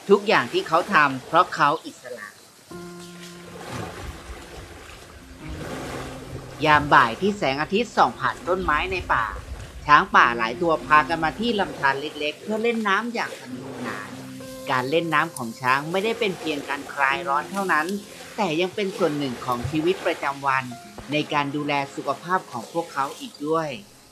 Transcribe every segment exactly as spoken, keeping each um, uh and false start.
ทุกอย่างที่เขาทำเพราะเขาอิสระยามบ่ายที่แสงอาทิตย์ส่องผ่านต้นไม้ในป่าช้างป่าหลายตัวพากันมาที่ลำธารเล็กๆเพื่อเล่นน้ำอย่างสนุกสนานการเล่นน้ำของช้างไม่ได้เป็นเพียงการคลายร้อนเท่านั้นแต่ยังเป็นส่วนหนึ่งของชีวิตประจำวันในการดูแลสุขภาพของพวกเขาอีกด้วย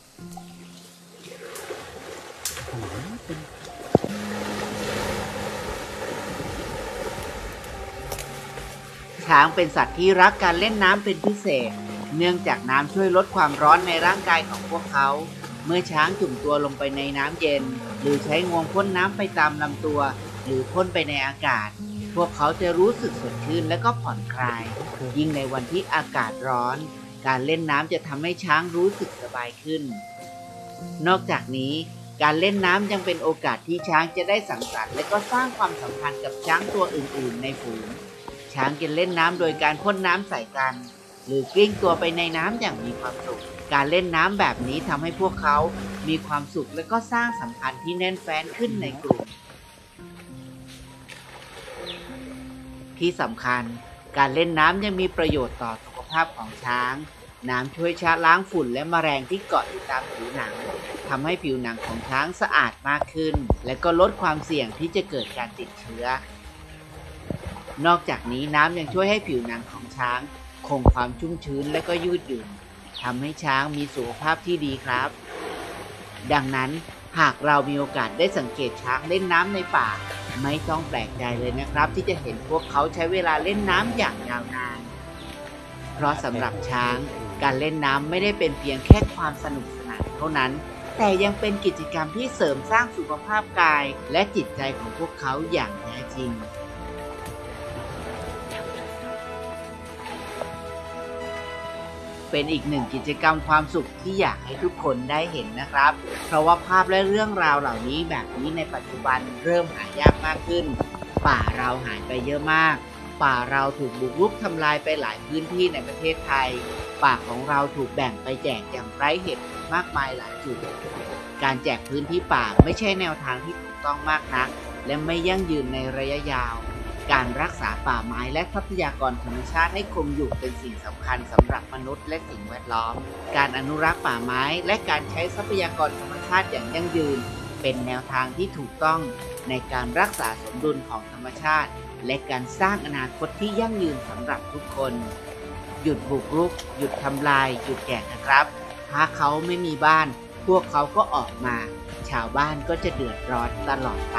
ช้างเป็นสัตว์ที่รักการเล่นน้ำเป็นพิเศษเนื่องจากน้ำช่วยลดความร้อนในร่างกายของพวกเขาเมื่อช้างจุ่มตัวลงไปในน้ำเย็นหรือใช้งวงพ่นน้ำไปตามลำตัวหรือพ่นไปในอากาศพวกเขาจะรู้สึกสดชื่นและก็ผ่อนคลายยิ่งในวันที่อากาศร้อนการเล่นน้ำจะทำให้ช้างรู้สึกสบายขึ้นนอกจากนี้การเล่นน้ำยังเป็นโอกาสที่ช้างจะได้สังสรรค์และก็สร้างความสัมพันธ์กับช้างตัวอื่นๆในฝูงช้างจะเล่นน้ำโดยการพ่นน้ำใส่กันหรือกลิ้งตัวไปในน้ำอย่างมีความสุขการเล่นน้ำแบบนี้ทำให้พวกเขามีความสุขและก็สร้างสัมพันธ์ที่แน่นแฟ้นขึ้นในกลุ่มที่สำคัญการเล่นน้ำยังมีประโยชน์ต่อสุขภาพของช้างน้ำช่วยชะล้างฝุ่นและแมลงที่เกาะอยู่ตามผิวหนังทำให้ผิวหนังของช้างสะอาดมากขึ้นและก็ลดความเสี่ยงที่จะเกิดการติดเชื้อนอกจากนี้น้ำยังช่วยให้ผิวหนังของช้างคงความชุ่มชื้นและก็ยืดหยุ่นทำให้ช้างมีสุขภาพที่ดีครับดังนั้นหากเรามีโอกาสได้สังเกตช้างเล่นน้ำในป่าไม่ต้องแปลกใจเลยนะครับที่จะเห็นพวกเขาใช้เวลาเล่นน้ำอย่างยาวนานเพราะสำหรับช้างการเล่นน้ำไม่ได้เป็นเพียงแค่ความสนุกสนานเท่านั้นแต่ยังเป็นกิจกรรมที่เสริมสร้างสุขภาพกายและจิตใจของพวกเขาอย่างแท้จริงเป็นอีกหนึ่งกิจกรรมความสุขที่อยากให้ทุกคนได้เห็นนะครับเพราะว่าภาพและเรื่องราวเหล่านี้แบบนี้ในปัจจุบันเริ่มหายากมากขึ้นป่าเราหายไปเยอะมากป่าเราถูกบุกรุกทำลายไปหลายพื้นที่ในประเทศไทยป่าของเราถูกแบ่งไปแจกอย่างไร้เหตุผลมากมายหลายจุดการแจกพื้นที่ป่าไม่ใช่แนวทางที่ถูกต้องมากนักและไม่ยั่งยืนในระยะยาวการรักษาป่าไม้และทรัพยากรธรรมชาติให้คงอยู่เป็นสิ่งสำคัญสำหรับมนุษย์และสิ่งแวดล้อมการอนุรักษ์ป่าไม้และการใช้ทรัพยากรธรรมชาติอย่างยั่งยืนเป็นแนวทางที่ถูกต้องในการรักษาสมดุลของธรรมชาติและการสร้างอนาคตที่ยั่งยืนสำหรับทุกคนหยุดบุกรุกหยุดทำลายหยุดแก่นะครับถ้าเขาไม่มีบ้านพวกเขาก็ออกมาชาวบ้านก็จะเดือดร้อนตลอดไป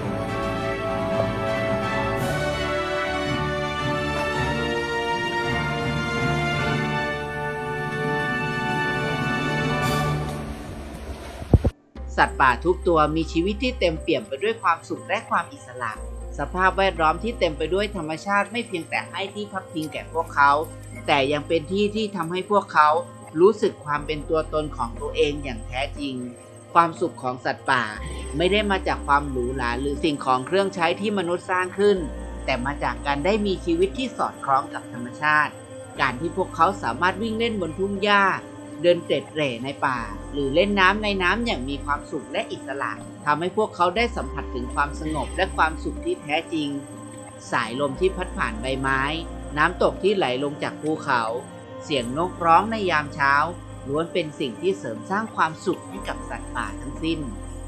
สัตว์ป่าทุกตัวมีชีวิตที่เต็มเปี่ยมไปด้วยความสุขและความอิสระสภาพแวดล้อมที่เต็มไปด้วยธรรมชาติไม่เพียงแต่ให้ที่พักพิงแก่พวกเขาแต่ยังเป็นที่ที่ทำให้พวกเขารู้สึกความเป็นตัวตนของตัวเองอย่างแท้จริงความสุขของสัตว์ป่าไม่ได้มาจากความหรูหราหรือสิ่งของเครื่องใช้ที่มนุษย์สร้างขึ้นแต่มาจากการได้มีชีวิตที่สอดคล้องกับธรรมชาติการที่พวกเขาสามารถวิ่งเล่นบนทุ่งหญ้าเดินเตร็ดเตร่ในป่าหรือเล่นน้ำในน้ำอย่างมีความสุขและอิสระทำให้พวกเขาได้สัมผัสถึงความสงบและความสุขที่แท้จริงสายลมที่พัดผ่านใบไม้น้ำตกที่ไหลลงจากภูเขาเสียงนกร้องในยามเช้าล้วนเป็นสิ่งที่เสริมสร้างความสุขให้กับสัตว์ป่าทั้งสิ้น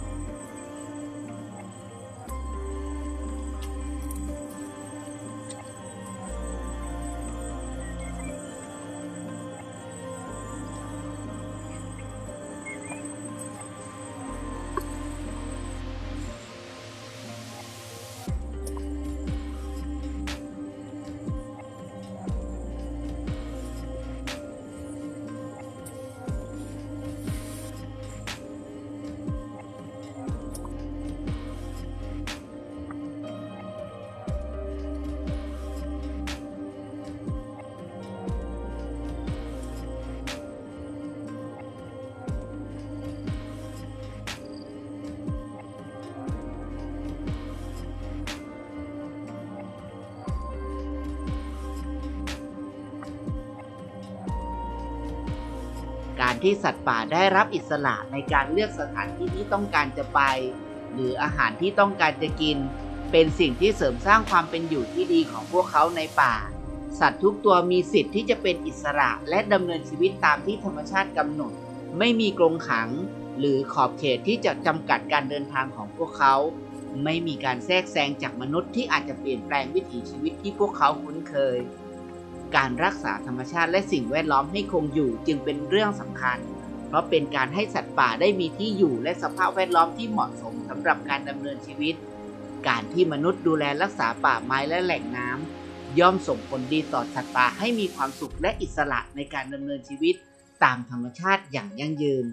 การที่สัตว์ป่าได้รับอิสระในการเลือกสถานที่ที่ต้องการจะไปหรืออาหารที่ต้องการจะกินเป็นสิ่งที่เสริมสร้างความเป็นอยู่ที่ดีของพวกเขาในป่าสัตว์ทุกตัวมีสิทธิ์ที่จะเป็นอิสระและดำเนินชีวิตตามที่ธรรมชาติกำหนดไม่มีกรงขังหรือขอบเขตที่จะจำกัดการเดินทางของพวกเขาไม่มีการแทรกแซงจากมนุษย์ที่อาจจะเปลี่ยนแปลงวิถีชีวิตที่พวกเขาคุ้นเคยการรักษาธรรมชาติและสิ่งแวดล้อมให้คงอยู่จึงเป็นเรื่องสำคัญเพราะเป็นการให้สัตว์ป่าได้มีที่อยู่และสภาพแวดล้อมที่เหมาะสมสำหรับการดำเนินชีวิตการที่มนุษย์ดูแลรักษาป่าไม้และแหล่งน้ำย่อมส่งผลดีต่อสัตว์ป่าให้มีความสุขและอิสระในการดำเนินชีวิตตามธรรมชาติอย่างยั่งยืน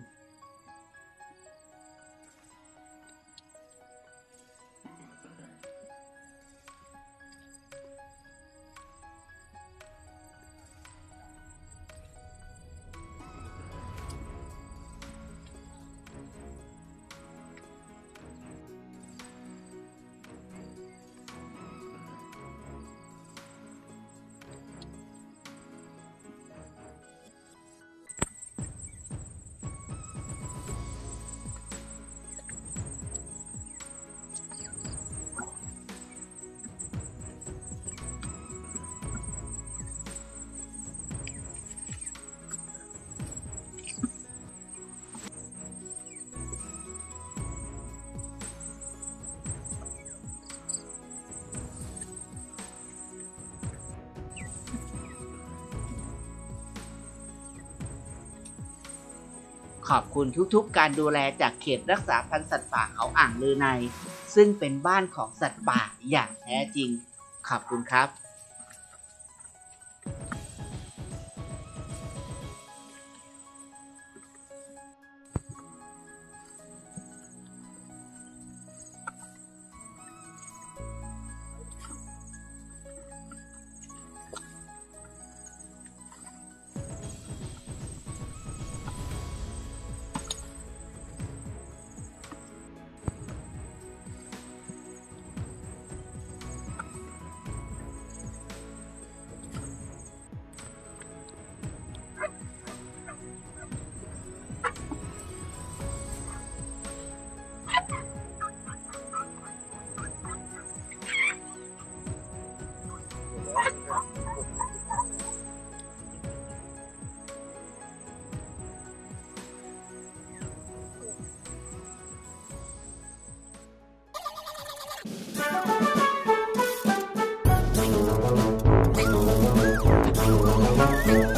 ขอบคุณทุกๆการดูแลจากเขตรักษาพันธุ์สัตว์ป่าเขาอ่างลือในซึ่งเป็นบ้านของสัตว์ป่าอย่างแท้จริงขอบคุณครับ Thank you.